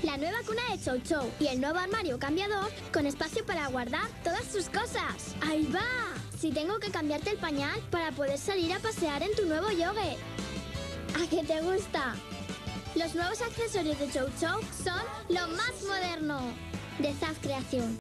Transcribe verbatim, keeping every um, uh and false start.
La nueva cuna de Chou Chou y el nuevo armario cambiador con espacio para guardar todas sus cosas. ¡Ahí va! Si tengo que cambiarte el pañal para poder salir a pasear en tu nuevo yogue. ¿A qué te gusta? Los nuevos accesorios de Chou Chou son lo más moderno. De Zaf Creación.